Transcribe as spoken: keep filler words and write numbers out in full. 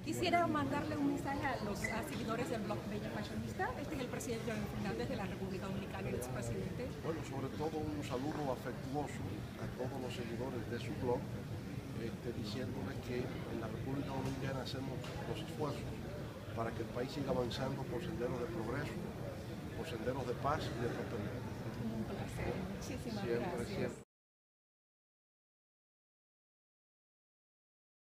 Quisiera mandarle un mensaje a los a seguidores del blog Bella Fashionista. Este es el presidente Leonel Fernández de la República Dominicana, el expresidente. Bueno, sobre todo un saludo afectuoso a todos los seguidores de su blog, este, diciéndoles que en la República Dominicana hacemos los esfuerzos para que el país siga avanzando por senderos de progreso, por senderos de paz y de prosperidad. Un placer. Muchísimas Siempre, gracias. siempre.